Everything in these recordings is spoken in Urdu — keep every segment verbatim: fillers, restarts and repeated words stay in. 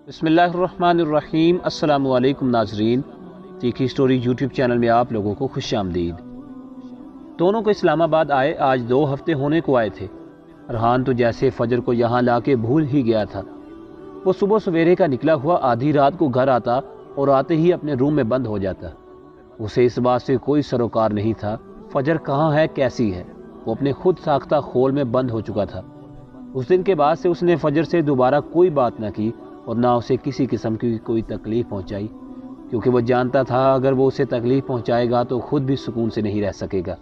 بسم اللہ الرحمن الرحیم۔ السلام علیکم ناظرین، تیکھی سٹوری یوٹیوب چینل میں آپ لوگوں کو خوش آمدید۔ دونوں کو اسلام آباد آئے آج دو ہفتے ہونے کو آئے تھے۔ ارحان تو جیسے فجر کو یہاں لا کے بھول ہی گیا تھا۔ وہ صبح سویرے کا نکلا ہوا آدھی رات کو گھر آتا اور آتے ہی اپنے روم میں بند ہو جاتا۔ اسے اس بات سے کوئی سروکار نہیں تھا فجر کہاں ہے، کیسی ہے۔ وہ اپنے خود ساختہ خول میں بند ہو چکا تھا۔ اس دن کے بعد سے اس نے فجر سے دوبارہ کوئی بات نہ کی اور نہ اسے کسی قسم کی کوئی تکلیف پہنچائی، کیونکہ وہ جانتا تھا اگر وہ اسے تکلیف پہنچائے گا تو خود بھی سکون سے نہیں رہ سکے گا۔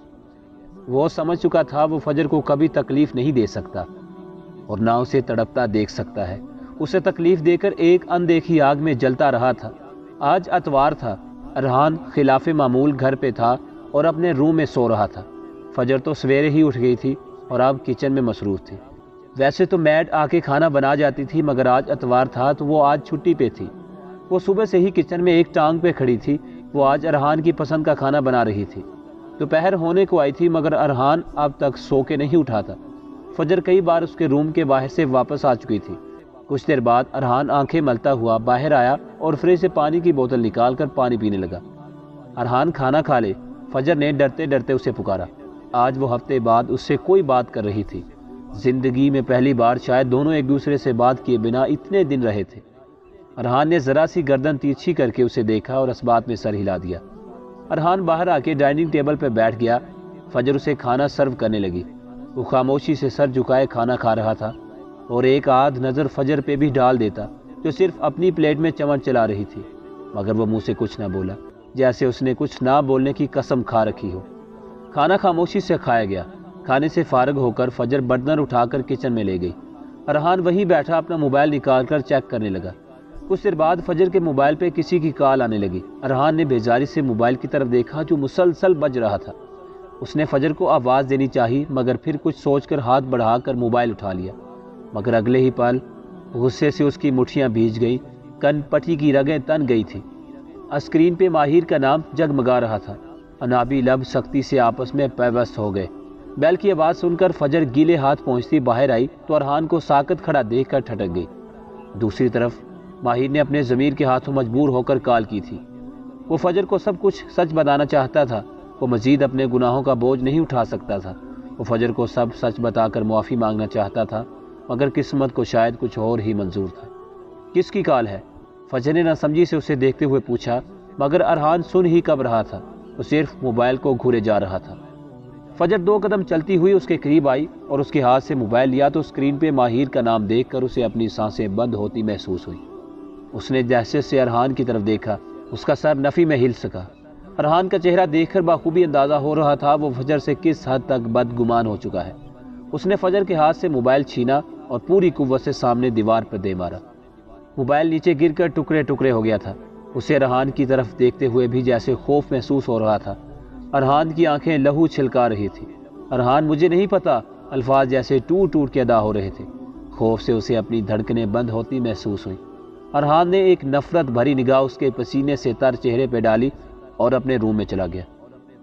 وہ سمجھ چکا تھا وہ فجر کو کبھی تکلیف نہیں دے سکتا اور نہ اسے تڑپتا دیکھ سکتا ہے۔ اسے تکلیف دے کر ایک اندیکھی آگ میں جلتا رہا تھا۔ آج اتوار تھا۔ ارحان خلاف معمول گھر پہ تھا اور اپنے روم میں سو رہا تھا۔ فجر تو سویرے ہی اٹھ گئی تھی اور اب کچن میں مصروف تھی۔ ویسے تو میڈ آ کے کھانا بنا جاتی تھی، مگر آج اتوار تھا تو وہ آج چھٹی پہ تھی۔ وہ صبح سے ہی کچن میں ایک ٹانگ پہ کھڑی تھی۔ وہ آج ارحان کی پسند کا کھانا بنا رہی تھی۔ دوپہر ہونے کو آئی تھی مگر ارحان اب تک سو کے نہیں اٹھا تھا۔ فجر کئی بار اس کے روم کے باہر سے واپس آ چکی تھی۔ کچھ دیر بعد ارحان آنکھیں ملتا ہوا باہر آیا اور فریج سے پانی کی بوتل نکال کر پانی پینے لگا۔ ارحان کھانا کھا لے، فجر نے ڈرتے ڈرتے اسے پکارا۔ آج وہ ہفتے بعد اس سے کوئی بات کر رہی تھی۔ زندگی میں پہلی بار شاید دونوں ایک دوسرے سے بات کیے بنا اتنے دن رہے تھے۔ ارحان نے ذرا سی گردن تیرچھی کر کے اسے دیکھا اور اس بات میں سر ہلا دیا۔ ارحان باہر آ کے ڈائننگ ٹیبل پہ بیٹھ گیا۔ فجر اسے کھانا سرو کرنے لگی۔ وہ خاموشی سے سر جھکائے کھانا کھا رہا تھا اور ایک آدھ نظر فجر پہ بھی ڈال دیتا جو صرف اپنی پلیٹ میں چمچ چلا رہی تھی، مگر وہ منہ سے کچھ نہ بولا، جیسے اس نے کچھ نہ بولنے کی قسم کھا رکھی ہو۔ کھانا خاموشی سے کھایا گیا۔ کھانے سے فارغ ہو کر فجر برتن اٹھا کر کچن میں لے گئی۔ ارحان وہیں بیٹھا اپنا موبائل نکال کر چیک کرنے لگا۔ کچھ دیر بعد فجر کے موبائل پہ کسی کی کال آنے لگی۔ ارحان نے بیزاری سے موبائل کی طرف دیکھا جو مسلسل بج رہا تھا۔ اس نے فجر کو آواز دینی چاہی مگر پھر کچھ سوچ کر ہاتھ بڑھا کر موبائل اٹھا لیا، مگر اگلے ہی پل غصے سے اس کی مٹھیاں بھیج گئی، کن پٹی کی رگیں تن گئی تھی۔ اسکرین پہ ماہر کا نام جگمگا رہا تھا۔ انابی لب سختی سے آپس میں پیوست ہو گئے۔ بیل کی آواز سن کر فجر گیلے ہاتھ پہنچتی باہر آئی تو ارحان کو ساکت کھڑا دیکھ کر ٹھٹک گئی۔ دوسری طرف ماہر نے اپنے ضمیر کے ہاتھوں مجبور ہو کر کال کی تھی۔ وہ فجر کو سب کچھ سچ بتانا چاہتا تھا۔ وہ مزید اپنے گناہوں کا بوجھ نہیں اٹھا سکتا تھا۔ وہ فجر کو سب سچ بتا کر معافی مانگنا چاہتا تھا، مگر قسمت کو شاید کچھ اور ہی منظور تھا۔ کس کی کال ہے؟ فجر نے نہ سمجھی سے اسے دیکھتے ہوئے پوچھا، مگر ارحان سن ہی کب رہا تھا، وہ صرف موبائل کو گھورے جا رہا تھا۔ فجر دو قدم چلتی ہوئی اس کے قریب آئی اور اس کے ہاتھ سے موبائل لیا تو اسکرین پہ ماہر کا نام دیکھ کر اسے اپنی سانسیں بند ہوتی محسوس ہوئی۔ اس نے دہشت سے ارحان کی طرف دیکھا۔ اس کا سر نفی میں ہل سکا۔ ارحان کا چہرہ دیکھ کر بخوبی اندازہ ہو رہا تھا وہ فجر سے کس حد تک بدگمان ہو چکا ہے۔ اس نے فجر کے ہاتھ سے موبائل چھینا اور پوری قوت سے سامنے دیوار پر دے مارا۔ موبائل نیچے گر کر ٹکڑے ٹکڑے ہو گیا تھا۔ اسے ارحان کی طرف دیکھتے ہوئے بھی جیسے خوف محسوس ہو رہا تھا۔ ارحان کی آنکھیں لہو چھلکا رہی تھی۔ ارحان مجھے نہیں پتا، الفاظ جیسے ٹوٹ ٹوٹ کے ادا ہو رہے تھے۔ خوف سے اسے اپنی دھڑکنیں بند ہوتی محسوس ہوئی۔ ارحان نے ایک نفرت بھری نگاہ اس کے پسینے سے تر چہرے پہ ڈالی اور اپنے روم میں چلا گیا۔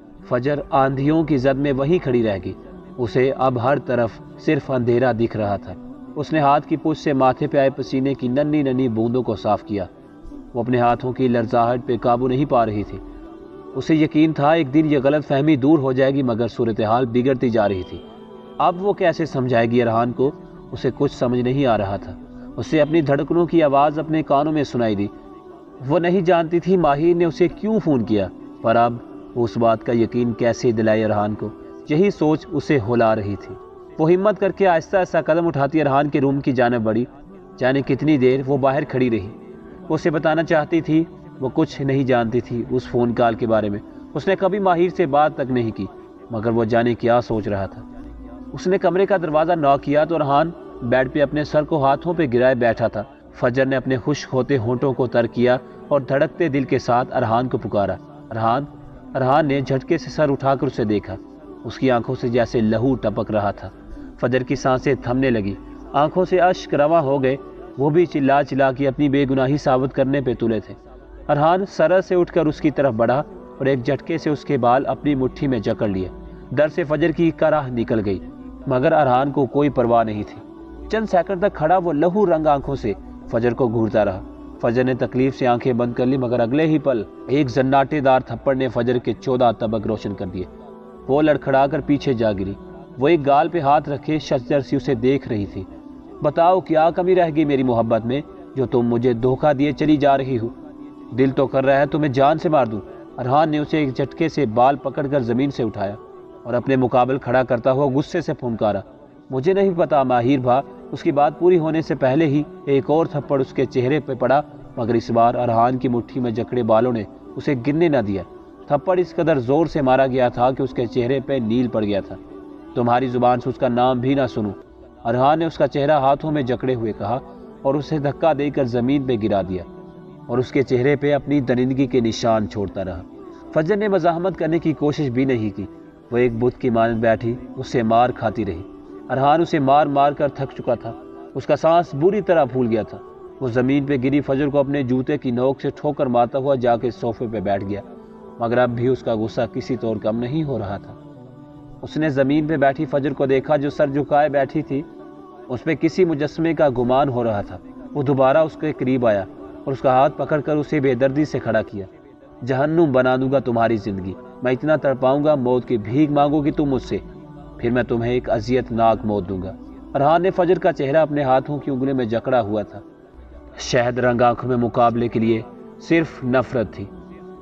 فجر آندھیوں کی زد میں وہیں کھڑی رہ گئی۔ اسے اب ہر طرف صرف اندھیرا دکھ رہا تھا۔ اس نے ہاتھ کی پشت سے ماتھے پہ آئے پسینے کی ننھی ننھی بوندوں کو صاف کیا۔ وہ اپنے ہاتھوں کی لرزاہٹ پہ قابو نہیں پا رہی تھی۔ اسے یقین تھا ایک دن یہ غلط فہمی دور ہو جائے گی، مگر صورتحال بگڑتی جا رہی تھی۔ اب وہ کیسے سمجھائے گی ارحان کو؟ اسے کچھ سمجھ نہیں آ رہا تھا۔ اسے اپنی دھڑکنوں کی آواز اپنے کانوں میں سنائی دی۔ وہ نہیں جانتی تھی ماہر نے اسے کیوں فون کیا، پر اب اس بات کا یقین کیسے دلائے ارحان کو؟ یہی سوچ اسے ہلا رہی تھی۔ وہ ہمت کر کے آہستہ آہستہ قدم اٹھاتی ارحان کے روم کی جانب بڑھی۔ جانے کتنی دیر وہ باہر کھڑی رہی۔ وہ اسے بتانا چاہتی تھی وہ کچھ نہیں جانتی تھی اس فون کال کے بارے میں۔ اس نے کبھی ماہر سے بات تک نہیں کی، مگر وہ جانے کیا سوچ رہا تھا۔ اس نے کمرے کا دروازہ ناک کیا تو ارحان بیڈ پہ اپنے سر کو ہاتھوں پہ گرائے بیٹھا تھا۔ فجر نے اپنے خشک ہوتے ہونٹوں کو تر کیا اور دھڑکتے دل کے ساتھ ارحان کو پکارا۔ ارحان ارحان نے جھٹکے سے سر اٹھا کر اسے دیکھا۔ اس کی آنکھوں سے جیسے لہو ٹپک رہا تھا۔ فجر کی سانسیں تھمنے لگی، آنکھوں سے اشک رواں ہو گئے۔ وہ بھی چلا چلا کے اپنی بے گناہی ثابت کرنے پہ تلے تھے۔ ارحان سرا سے اٹھ کر اس کی طرف بڑھا اور ایک جھٹکے سے اس کے بال اپنی مٹھی میں جکڑ لیے۔ ڈر سے فجر کی کرہ نکل گئی، مگر ارحان کو کوئی پرواہ نہیں تھی۔ چند سیکنڈ تک کھڑا وہ لہو رنگ آنکھوں سے فجر کو گھورتا رہا۔ فجر نے تکلیف سے آنکھیں بند کر لی، مگر اگلے ہی پل ایک زناٹے دار تھپڑ نے فجر کے چودہ طبق روشن کر دیے۔ وہ لڑکھڑا کر پیچھے جا گری۔ وہ ایک گال پہ ہاتھ رکھے شجر سی اسے دیکھ رہی تھی۔ بتاؤ کیا کمی رہ گئی میری محبت میں جو تم مجھے دھوکہ دیے چلی جا رہی ہو؟ دل تو کر رہا ہے تمہیں جان سے مار دوں۔ ارحان نے اسے ایک جھٹکے سے بال پکڑ کر زمین سے اٹھایا اور اپنے مقابل کھڑا کرتا ہوا غصے سے پھنکارا۔ مجھے نہیں پتا ماہر بھا، اس کی بات پوری ہونے سے پہلے ہی ایک اور تھپڑ اس کے چہرے پہ پڑا، مگر اس بار ارحان کی مٹھی میں جکڑے بالوں نے اسے گرنے نہ دیا۔ تھپڑ اس قدر زور سے مارا گیا تھا کہ اس کے چہرے پہ نیل پڑ گیا تھا۔ تمہاری زبان سے اس کا نام بھی نہ سنوں، ارحان نے اس کا چہرہ ہاتھوں میں جکڑے ہوئے کہا اور اسے دھکا دے کر زمین پہ گرا دیا اور اس کے چہرے پہ اپنی درندگی کے نشان چھوڑتا رہا۔ فجر نے مزاحمت کرنے کی کوشش بھی نہیں کی۔ وہ ایک بت کی مانند بیٹھی اس سے مار کھاتی رہی۔ ارحان اسے مار مار کر تھک چکا تھا، اس کا سانس بری طرح پھول گیا تھا۔ وہ زمین پہ گری فجر کو اپنے جوتے کی نوک سے ٹھوکر مارتا ہوا جا کے صوفے پہ بیٹھ گیا، مگر اب بھی اس کا غصہ کسی طور کم نہیں ہو رہا تھا۔ اس نے زمین پہ بیٹھی فجر کو دیکھا جو سر جھکائے بیٹھی تھی۔ اس پہ کسی مجسمے کا گمان ہو رہا تھا۔ وہ دوبارہ اس کے قریب آیا اور اس کا ہاتھ پکڑ کر اسے بے دردی سے کھڑا کیا۔ جہنم بنا دوں گا تمہاری زندگی، میں اتنا تڑپاؤں گا موت کی بھیک مانگو گی تم مجھ سے، پھر میں تمہیں ایک اذیت ناک موت دوں گا۔ ارحان نے فجر کا چہرہ اپنے ہاتھوں کی انگلیوں میں جکڑا ہوا تھا۔ شہد رنگ آنکھوں میں مقابلے کے لیے صرف نفرت تھی۔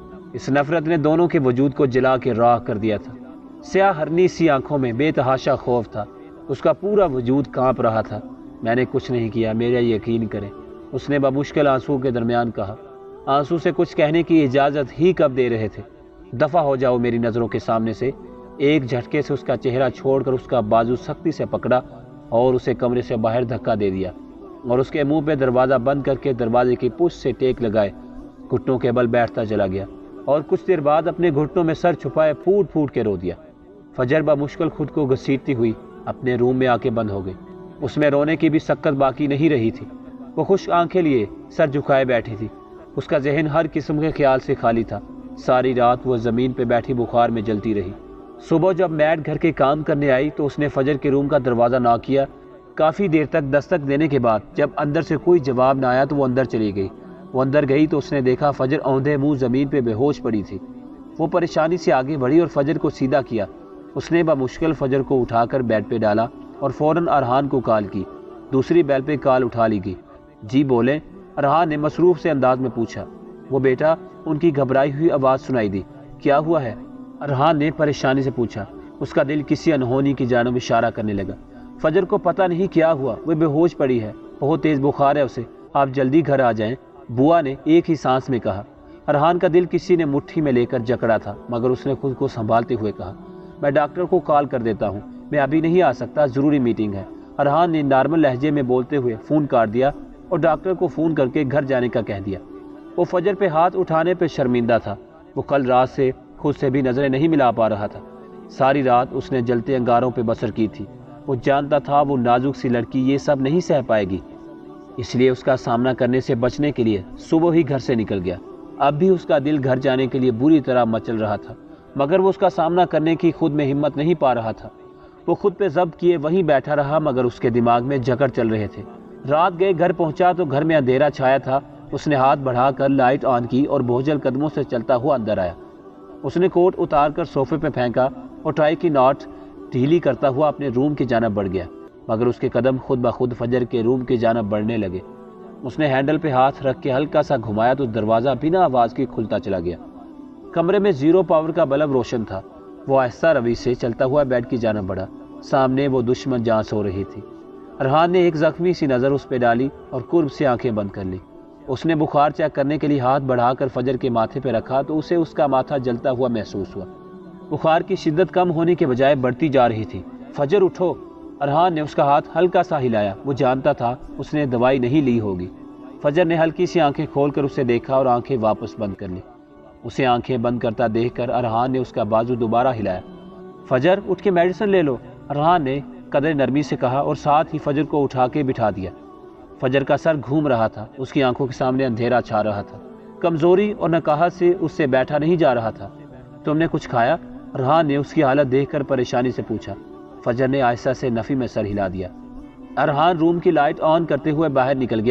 اس نفرت نے دونوں کے وجود کو جلا کے راکھ کر دیا تھا۔ سیاہ ہرنی سی آنکھوں میں بے تحاشا خوف تھا، اس کا پورا وجود کانپ رہا تھا۔ میں نے کچھ نہیں کیا، میرا یقین کریں، اس نے بمشکل آنسو کے درمیان کہا۔ آنسو سے کچھ کہنے کی اجازت ہی کب دے رہے تھے؟ دفع ہو جاؤ میری نظروں کے سامنے سے۔ ایک جھٹکے سے اس کا چہرہ چھوڑ کر اس کا بازو سختی سے پکڑا اور اسے کمرے سے باہر دھکا دے دیا اور اس کے منہ پہ دروازہ بند کر کے دروازے کی پشت سے ٹیک لگائے گھٹنوں کے بل بیٹھتا چلا گیا اور کچھ دیر بعد اپنے گھٹنوں میں سر چھپائے پھوٹ پھوٹ کے رو دیا۔ فجر بمشکل خود کو گھسیٹتی ہوئی اپنے روم میں آ کے بند ہو گئی۔ اس میں رونے کی بھی سکت باقی نہیں رہی تھی۔ وہ خشک آنکھیں لیے سر جھکائے بیٹھی تھی، اس کا ذہن ہر قسم کے خیال سے خالی تھا۔ ساری رات وہ زمین پہ بیٹھی بخار میں جلتی رہی۔ صبح جب میڈ گھر کے کام کرنے آئی تو اس نے فجر کے روم کا دروازہ ناک کیا۔ کافی دیر تک دستک دینے کے بعد جب اندر سے کوئی جواب نہ آیا تو وہ اندر چلی گئی۔ وہ اندر گئی تو اس نے دیکھا فجر اوندھے منہ زمین پہ بے ہوش پڑی تھی۔ وہ پریشانی سے آگے بڑھی اور فجر کو سیدھا کیا۔ اس نے بمشکل فجر کو اٹھا کر بیڈ پہ ڈالا اور فوراً ارحان کو کال کی۔ دوسری بیل پہ کال اٹھا لی گئی۔ جی بولیں، ارحان نے مصروف سے انداز میں پوچھا۔ وہ بیٹا، ان کی گھبرائی ہوئی آواز سنائی دی۔ کیا ہوا ہے؟ ارحان نے پریشانی سے پوچھا۔ اس کا دل کسی انہونی کی جانب اشارہ کرنے لگا۔ فجر کو پتہ نہیں کیا ہوا، وہ بے ہوش پڑی ہے، بہت تیز بخار ہے اسے، آپ جلدی گھر آ جائیں، بوا نے ایک ہی سانس میں کہا۔ ارحان کا دل کسی نے مٹھی میں لے کر جکڑا تھا، مگر اس نے خود کو سنبھالتے ہوئے کہا، میں ڈاکٹر کو کال کر دیتا ہوں، میں ابھی نہیں آ سکتا، ضروری میٹنگ ہے۔ ارحان نے نارمل لہجے میں بولتے ہوئے فون کاٹ دیا اور ڈاکٹر کو فون کر کے گھر جانے کا کہہ دیا۔ وہ فجر پہ ہاتھ اٹھانے پہ شرمندہ تھا۔ وہ کل رات سے خود سے بھی نظریں نہیں ملا پا رہا تھا۔ ساری رات اس نے جلتے انگاروں پہ بسر کی تھی۔ وہ جانتا تھا وہ نازک سی لڑکی یہ سب نہیں سہ پائے گی، اس لیے اس کا سامنا کرنے سے بچنے کے لیے صبح ہی گھر سے نکل گیا۔ اب بھی اس کا دل گھر جانے کے لیے بری طرح مچل رہا تھا، مگر وہ اس کا سامنا کرنے کی خود میں ہمت نہیں پا رہا تھا۔ وہ خود پہ ضبط کیے وہیں بیٹھا رہا، مگر اس کے دماغ میں جھگڑ چل رہے تھے۔ رات گئے گھر پہنچا تو گھر میں اندھیرا چھایا تھا۔ اس نے ہاتھ بڑھا کر لائٹ آن کی اور بوجھل قدموں سے چلتا ہوا اندر آیا۔ اس نے کوٹ اتار کر صوفے پہ پھینکا اور ٹائی کی ناٹ ڈھیلی کرتا ہوا اپنے روم کی جانب بڑھ گیا، مگر اس کے قدم خود بخود فجر کے روم کی جانب بڑھنے لگے۔ اس نے ہینڈل پہ ہاتھ رکھ کے ہلکا سا گھمایا تو دروازہ بنا آواز کے کھلتا چلا گیا۔ کمرے میں زیرو پاور کا بلب روشن تھا۔ وہ آہستہ روی سے چلتا ہوا بیڈ کی جانب بڑھا۔ سامنے وہ دشمن جان سو رہی تھی۔ ارحان نے ایک زخمی سی نظر اس پہ ڈالی اور قرب سے آنکھیں بند کر لی۔ اس نے بخار چیک کرنے کے لیے ہاتھ بڑھا کر فجر کے ماتھے پہ رکھا تو اسے اس کا ماتھا جلتا ہوا محسوس ہوا۔ بخار کی شدت کم ہونے کے بجائے بڑھتی جا رہی تھی۔ فجر اٹھو، ارحان نے اس کا ہاتھ ہلکا سا ہلایا۔ وہ جانتا تھا اس نے دوائی نہیں لی ہوگی۔ فجر نے ہلکی سی آنکھیں کھول کر اسے دیکھا اور آنکھیں واپس بند کر لی۔ اسے آنکھیں بند کرتا دیکھ کر ارحان نے اس کا بازو دوبارہ ہلایا۔ فجر اٹھ کے میڈیسن لے لو، ارحان نے قدر نرمی سے کہا اور ساتھ ہی فجر کو اٹھا کے بٹھا دیا۔ فجر کا سر گھوم رہا تھا، اس کی آنکھوں کے سامنے اندھیرا چھا رہا تھا، کمزوری اور نقاہت سے اس سے بیٹھا نہیں جا رہا تھا۔ تم نے کچھ کھایا؟ ارحان نے اس کی حالت دیکھ کر پریشانی سے پوچھا۔ فجر نے آہستہ سے نفی میں سر ہلا دیا۔ ارحان روم کی لائٹ آن کرتے ہوئے باہر نکل گیا۔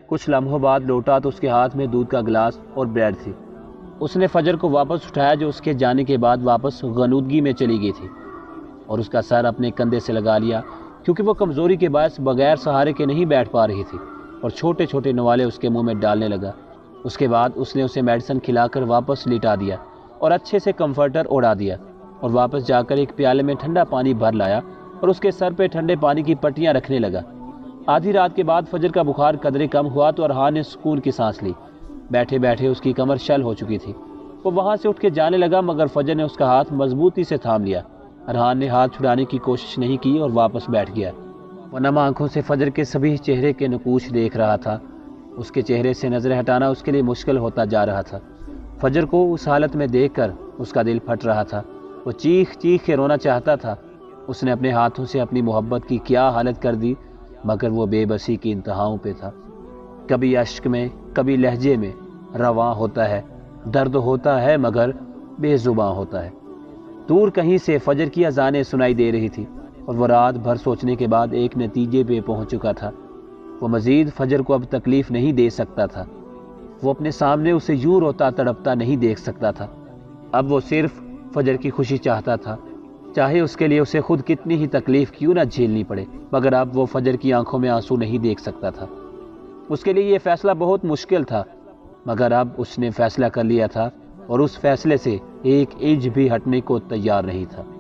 کچھ لمحوں بعد لوٹا تو اس کے ہاتھ میں دودھ کا گلاس اور بریڈ تھی۔ اس نے فجر کو واپس اٹھایا جو اس کے جانے کے بعد واپس غنودگی میں چلی گئی تھی، اور اس کا سر اپنے کندھے سے لگا لیا کیونکہ وہ کمزوری کے باعث بغیر سہارے کے نہیں بیٹھ پا رہی تھی، اور چھوٹے چھوٹے نوالے اس کے منہ میں ڈالنے لگا۔ اس کے بعد اس نے اسے میڈیسن کھلا کر واپس لٹا دیا اور اچھے سے کمفرٹر اڑا دیا، اور واپس جا کر ایک پیالے میں ٹھنڈا پانی بھر لایا اور اس کے سر پہ ٹھنڈے پانی کی پٹیاں رکھنے لگا۔ آدھی رات کے بعد فجر کا بخار قدرے کم ہوا تو ارحان نے سکون کی سانس لی۔ بیٹھے بیٹھے اس کی کمر شل ہو چکی تھی۔ وہ وہاں سے اٹھ کے جانے لگا مگر فجر نے اس کا ہاتھ مضبوطی سے تھام لیا۔ ارحان نے ہاتھ چھڑانے کی کوشش نہیں کی اور واپس بیٹھ گیا۔ وہ نم آنکھوں سے فجر کے سبھی چہرے کے نقوش دیکھ رہا تھا۔ اس کے چہرے سے نظر ہٹانا اس کے لیے مشکل ہوتا جا رہا تھا۔ فجر کو اس حالت میں دیکھ کر اس کا دل پھٹ رہا تھا۔ وہ چیخ چیخ کے رونا چاہتا تھا۔ اس نے اپنے ہاتھوں سے اپنی محبت کی کیا حالت کر دی، مگر وہ بے بسی کی انتہاؤں پہ تھا۔ کبھی اشک میں، کبھی لہجے میں رواں ہوتا ہے، درد ہوتا ہے مگر بے زباں ہوتا ہے۔ دور کہیں سے فجر کی اذانیں سنائی دے رہی تھی، اور وہ رات بھر سوچنے کے بعد ایک نتیجے پہ پہنچ چکا تھا۔ وہ مزید فجر کو اب تکلیف نہیں دے سکتا تھا۔ وہ اپنے سامنے اسے یوں روتا تڑپتا نہیں دیکھ سکتا تھا۔ اب وہ صرف فجر کی خوشی چاہتا تھا، چاہے اس کے لیے اسے خود کتنی ہی تکلیف کیوں نہ جھیلنی پڑے، مگر اب وہ فجر کی آنکھوں میں آنسو نہیں دیکھ سکتا تھا۔ اس کے لیے یہ فیصلہ بہت مشکل تھا، مگر اب اس نے فیصلہ کر لیا تھا، اور اس فیصلے سے ایک انچ بھی ہٹنے کو تیار نہیں تھا۔